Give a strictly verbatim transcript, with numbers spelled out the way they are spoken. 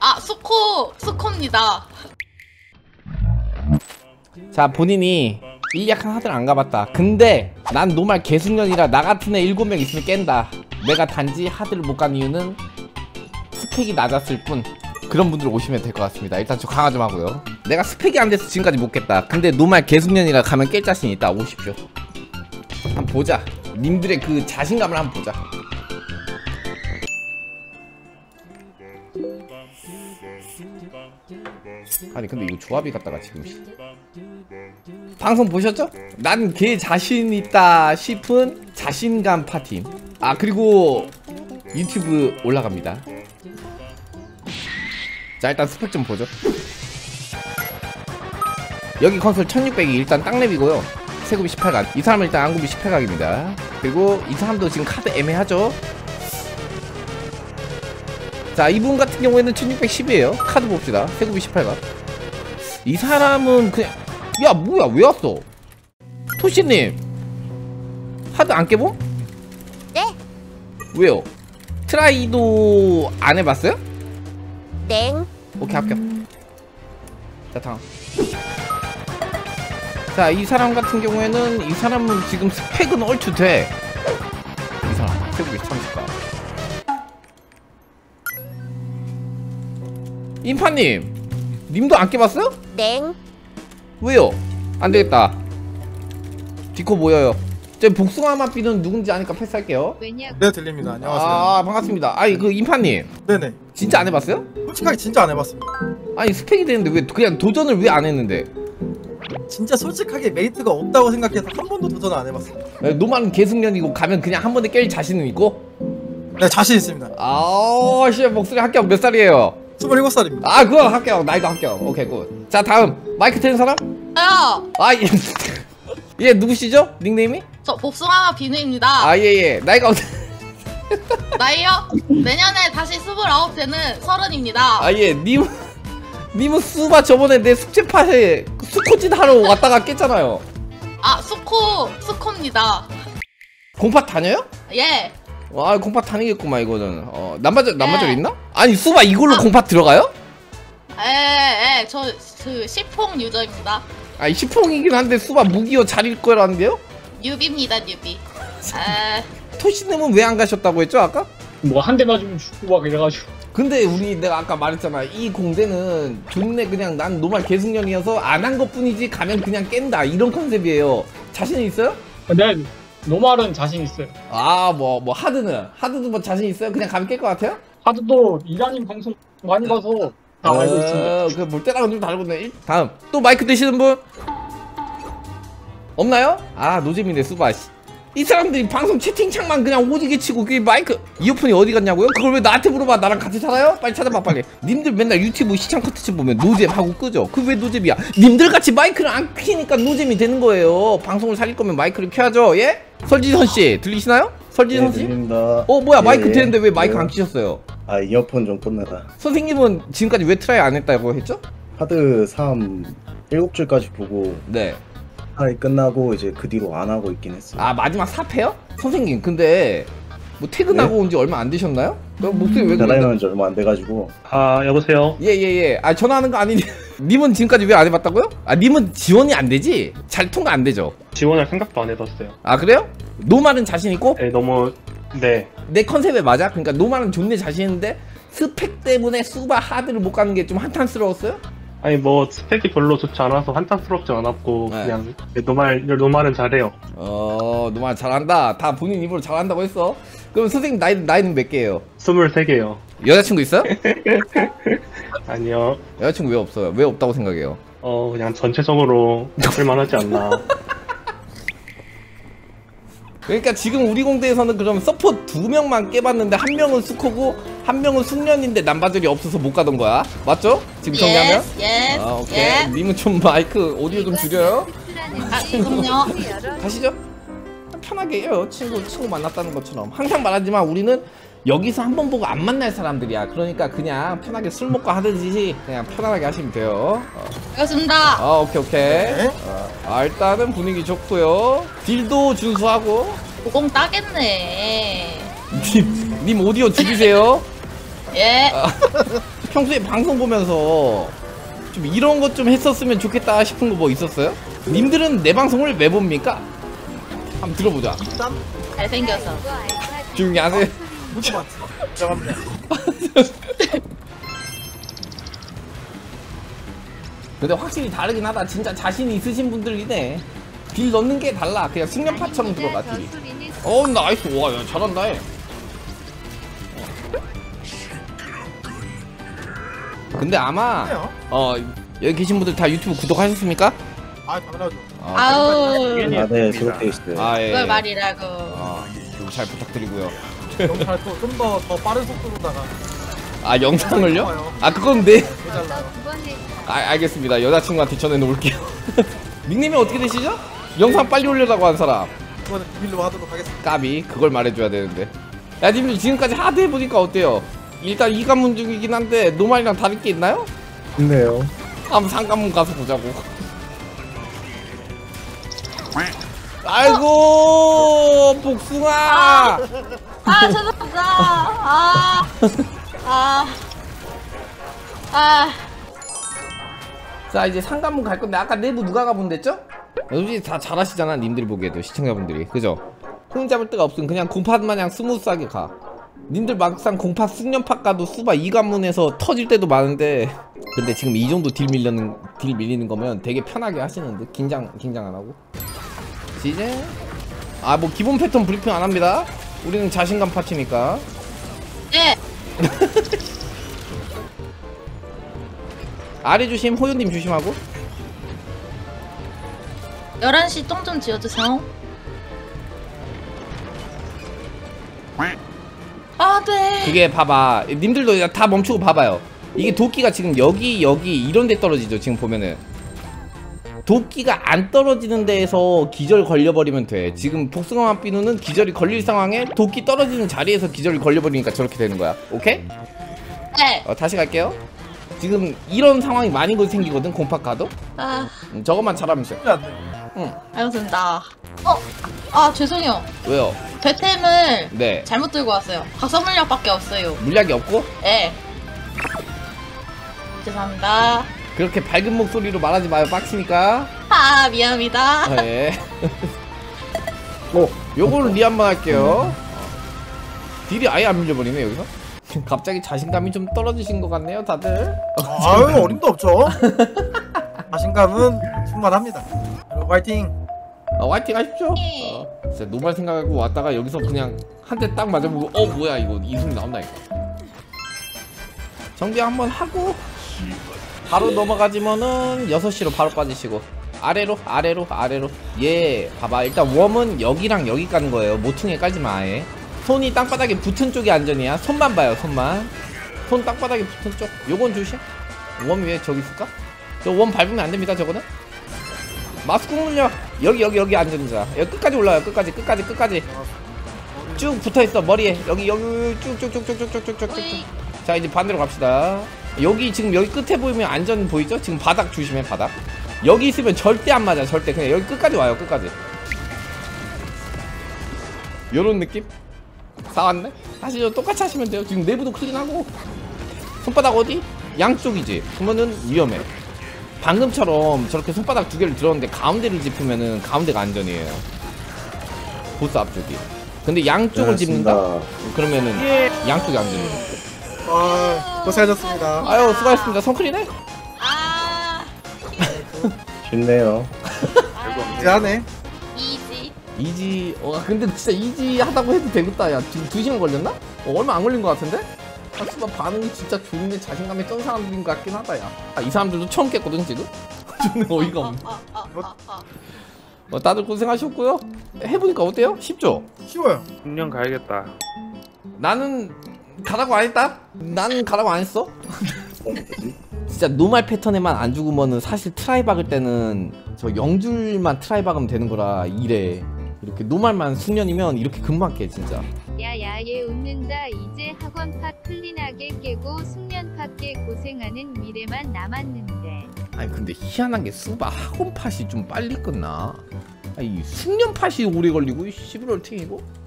아, 수코, 수코입니다. 자, 본인이 일약한 하드를 안 가봤다. 근데 난 노말 개숙년이라 나 같은 애 일곱 명 있으면 깬다. 내가 단지 하드를 못 간 이유는 스펙이 낮았을 뿐. 그런 분들 오시면 될 것 같습니다. 일단 저 강화 좀 하고요. 내가 스펙이 안 돼서 지금까지 못 깼다. 근데 노말 개숙년이라 가면 깰 자신 있다. 오십시오. 한번 보자. 님들의 그 자신감을 한번 보자. 아니 근데 이거 조합이 갔다가 지금 방송 보셨죠? 난 걔 자신 있다 싶은 자신감 파팀. 아 그리고 유튜브 올라갑니다. 자 일단 스펙 좀 보죠. 여기 컨솔 천육백이 일단 땅랩이고요. 세굽이 십팔 각. 이 사람은 일단 안굽이 십팔 각입니다 그리고 이 사람도 지금 카드 애매하죠. 자 이분 같은 경우에는 천육백십이에요 카드 봅시다. 세굽이 십팔 각. 이 사람은 그냥 야 뭐야 왜 왔어? 토시님 하드 안 깨봄? 네. 왜요? 트라이도 안 해봤어요? 땡. 오케이 합격. 자 다음. 자 이 사람 같은 경우에는 이 사람은 지금 스펙은 얼추 돼. 이 사람 세굽이 삼십 각. 인파님 님도 안 깨봤어요? 땡. 왜요? 안되겠다. 디코 모여요. 저 복숭아맛 비는 누군지 아니까 패스할게요. 네 들립니다. 안녕하세요. 아 반갑습니다. 아니 그 인파님 네네. 진짜 안 해봤어요? 솔직하게 진짜 안 해봤습니다. 아니 스펙이 되는데 왜 그냥 도전을 왜 안 했는데? 진짜 솔직하게 메리트가 없다고 생각해서 한 번도 도전을 안 해봤습니다. 노만 계승년이고 가면 그냥 한 번에 깰 자신은 있고? 네 자신 있습니다. 아우 씨 목소리 합격 몇 살이에요? 스물일곱 살입니다. 아 그거 합격. 나이도 합격. 오케이 굿. 자 다음 마이크 트는 사람? 저요. 아 예. 예 누구시죠? 닉네임이? 저 복숭아맛 비누입니다. 아 예예. 나이가 어떻게? 나이요? 내년에 다시 스물아홉 되는 서른입니다. 아 예. 님 님은 수바 저번에 내 숙제팟에 수코짓 하러 왔다가 깼잖아요. 아, 수코, 수코입니다. 공팟 다녀요? 예. 아 공팟 다니겠구만 이거는. 어 남바절 남바절 네. 있나? 아니 수바 이걸로 아. 공팟 들어가요? 에, 에, 저, 그, 시퐁 유저입니다. 아니 시퐁이긴 한데 수바 무기여 자릴 거라는데요? 뉴비입니다, 뉴비. 에, 토시님은 왜 안 가셨다고 했죠 아까? 뭐 한 대 맞으면 죽고 막 이래가지고. 근데 우리 내가 아까 말했잖아 이 공대는 존내 그냥 난 노말 계승년이어서 안 한 것뿐이지 가면 그냥 깬다 이런 컨셉이에요. 자신 있어요? 근데 노말은 자신 있어요. 아 뭐 뭐 하드는? 하드도 뭐 자신 있어요? 그냥 가면 깰 것 같아요? 하드도 이란님 방송 많이 봐서 다 알고 있습니다. 그볼 때랑은 좀 다르겠네. 다음 또 마이크 되시는 분? 없나요? 아 노잼이네 수바. 이 사람들이 방송 채팅창만 그냥 오지게 치고 그게 마이크 이어폰이 어디 갔냐고요? 그걸 왜 나한테 물어봐. 나랑 같이 살아요? 빨리 찾아봐 빨리. 님들 맨날 유튜브 시청 컨텐츠 보면 노잼 하고 끄죠. 그 왜 노잼이야? 님들같이 마이크를 안 켜니까 노잼이 되는 거예요. 방송을 살릴 거면 마이크를 켜야죠. 예? 설지선씨 들리시나요? 설지선씨? 네, 들립니다. 어 뭐야 마이크 예, 되는데 왜 마이크 예. 안 켜셨어요? 아 이어폰 좀 꽂느라. 선생님은 지금까지 왜 트라이 안 했다고 했죠? 하드 삼 일곱 줄까지 보고 네. 하이 끝나고 이제 그 뒤로 안 하고 있긴 했어요. 아 마지막 사 패요? 선생님 근데 뭐 퇴근하고 네? 온 지 얼마 안 되셨나요? 너 목소리 왜 그래? 전화해놓은 지 얼마 안 돼가지고. 아 여보세요. 예예예. 아 전화하는 거 아니니? 님은 지금까지 왜 안 해봤다고요? 아 님은 지원이 안 되지? 잘 통과 안 되죠? 지원할 생각도 안 해봤어요. 아 그래요? 노말은 자신 있고? 네, 너무 네. 내 컨셉에 맞아? 그러니까 노말은 존내 자신 있는데 스펙 때문에 수바 하드를 못 가는 게 좀 한탄스러웠어요? 아니 뭐 스펙이 별로 좋지 않아서 한탄스럽지 않았고 네. 그냥 노말 노말은 잘해요. 어 노말 잘한다. 다 본인 입으로 잘한다고 했어. 그럼 선생님 나이 나이는 몇 개예요? 스물세 개요. 여자친구 있어요? 아니요. 여자친구 왜 없어요? 왜 없다고 생각해요? 어 그냥 전체적으로 쓸만하지 않나. 그러니까 지금 우리 공대에서는 그럼 서포 두 명만 깨봤는데 한 명은 수코고 한 명은 숙련인데 남바들이 없어서 못 가던 거야. 맞죠? 지금 정리하면? 예스, 아 오케이. 예. 님은 좀 마이크 오디오 좀 줄여요. 아, 그럼요. 가시죠. 편하게 해요. 친구 친구 만났다는 것처럼. 항상 말하지만 우리는 여기서 한 번 보고 안 만날 사람들이야. 그러니까 그냥 편하게 술 먹고 하듯이 그냥 편안하게 하시면 돼요. 어. 알겠습니다. 아 오케이 오케이. 네. 어. 아, 일단은 분위기 좋고요. 딜도 준수하고. 오공 따겠네. 님, 님 오디오 줄이세요. 예. 평소에 방송 보면서 좀 이런 것 좀 했었으면 좋겠다 싶은 거 뭐 있었어요? 님들은 내 방송을 왜 봅니까? 한번 들어보자. 땀 잘생겨서. 조용히 하세요. 무지 맞지. 들어갑니다. 근데 확실히 다르긴 하다. 진짜 자신 있으신 분들이네. 딜 넣는 게 달라. 그냥 숙련파처럼 들어가 딜이. 어 나이스. 와 야, 잘한다 해. 근데 아마 해요. 어 여기 계신 분들 다 유튜브 구독하셨습니까? 아 당연하죠. 아, 아우. 아, 네, 그렇게 있어요. 아 예. 그걸 말이라고. 아, 이거 잘 부탁드리고요. 영상 좀더 더 빠른 속도로다가 아 영상을요? 아 그건 네. 더 잘라요. 아 알겠습니다. 여자친구한테 전해 놓을게요. 닉네임이 어떻게 되시죠? 영상 빨리 올려라고 한 사람. 그거는 비밀로 하도록 하겠습니다. 까비 그걸 말해줘야 되는데. 야 님들 지금까지 하드 해보니까 어때요? 일단 이 관문 중이긴 한데 노말이랑 다를 게 있나요? 좋네요. 한번 상관문 가서 보자고. 아이고 복숭아. 아 죄송합니다. 아. 아. 아. 자 이제 상관문 갈 건데 아까 내부 누가 가본댔죠? 솔직히 다 잘하시잖아 님들이 보기에도 시청자분들이 그죠? 흠 잡을 데가 없으면 그냥 공팟 마냥 스무스하게 가. 님들 막상 공팟 숙련팟 가도 수바 이 관문에서 터질 때도 많은데 근데 지금 이 정도 딜 밀리는 딜 밀리는 거면 되게 편하게 하시는데 긴장 긴장 안 하고 이제 아 뭐 기본 패턴 브리핑 안 합니다. 우리는 자신감 파티니까. 예. 아래 조심 호연님 조심하고. 열한 시 똥 좀 지어주세요. 아 네. 그게 봐봐 님들도 다 멈추고 봐봐요. 이게 도끼가 지금 여기 여기 이런 데 떨어지죠. 지금 보면은 도끼가 안 떨어지는 데에서 기절 걸려버리면 돼. 지금 복숭아맛 비누는 기절이 걸릴 상황에 도끼 떨어지는 자리에서 기절이 걸려버리니까 저렇게 되는 거야. 오케이? 네. 어, 다시 갈게요. 지금 이런 상황이 많이 생기거든 공팟 가도. 아. 음, 저것만 잘하면 돼. 안 돼. 응. 알겠습니다. 어. 아 죄송해요. 왜요? 배템을 네. 잘못 들고 왔어요. 각성물약밖에 없어요. 물약이 없고 예. 죄송합니다. 그렇게 밝은 목소리로 말하지 마요. 빡치니까. 아 미안합니다. 네. 어, 요거는 리 한번 할게요. 딜이 아예 안 밀려버리네 여기서. 갑자기 자신감이 좀 떨어지신 것 같네요 다들. 아유 어림도 없죠. 자신감은 충만합니다. 여러분 화이팅. 어, 화이팅 하십시오. 어, 진짜 노말 생각하고 왔다가 여기서 그냥 한 대 딱 맞아보고 어 뭐야 이거 이 소리 나온다니까. 정비 한번 하고 바로 넘어가지면은 여섯 시로 바로 빠지시고 아래로 아래로 아래로. 예 봐봐 일단 웜은 여기랑 여기 까는 거예요. 모퉁이에 깔지마. 아예 손이 땅바닥에 붙은 쪽이 안전이야. 손만 봐요 손만. 손 땅바닥에 붙은 쪽 요건 조심. 웜이 왜 저기 있을까? 저 웜 밟으면 안됩니다 저거는. 마스크 물려. 여기 여기 여기 안전자. 여기 끝까지 올라와요. 끝까지 끝까지 끝까지 쭉 붙어있어 머리에. 여기 여기 쭉쭉쭉쭉쭉쭉쭉쭉. 자 이제 반대로 갑시다. 여기 지금 여기 끝에 보이면 안전 보이죠? 지금 바닥 조심해 바닥. 여기 있으면 절대 안 맞아 절대. 그냥 여기 끝까지 와요 끝까지. 요런 느낌? 싸웠네? 하시죠. 똑같이 하시면 돼요. 지금 내부도 클린하고. 손바닥 어디? 양쪽이지. 그러면은 위험해. 방금처럼 저렇게 손바닥 두 개를 들었는데 가운데를 짚으면은 가운데가 안전이에요. 보스 앞쪽이. 근데 양쪽을 짚는다? 그러면은 양쪽이 안전이에요. 아 고생하셨습니다. 아유 수고하셨습니다. 성클이네? 아. 좋네요. 이제 하네. 이지. 이지. 어 근데 진짜 이지 하다고 해도 되겠다. 야 두, 두 시간 걸렸나? 어, 얼마 안 걸린 것 같은데? 아 씨발 반응이 진짜 좋은데 자신감이 쩐 사람들인 것 같긴 하다. 야 아, 이 사람들도 처음 깼거든 지금? 존나 어이가 없네. 아, 아, 아, 아. 어, 다들 고생하셨고요. 해보니까 어때요? 쉽죠? 쉬워요. 육 년 가야겠다. 나는 가라고 안 했다? 나는 가라고 안 했어. 진짜 노말 패턴에만 안 죽으면은 사실 트라이 박을 때는 저 영줄만 트라이 박으면 되는 거라 이래. 이렇게 노말만 숙련이면 이렇게 금방 깨 진짜. 야야 얘 웃는다. 이제 학원파 클린하게 깨고 숙련파 깨 고생하는 미래만 남았는데. 아니 근데 희한한 게 수바 학원 팟이 좀 빨리 끝나. 아니 숙련 팟이 오래 걸리고 십일월 탱이고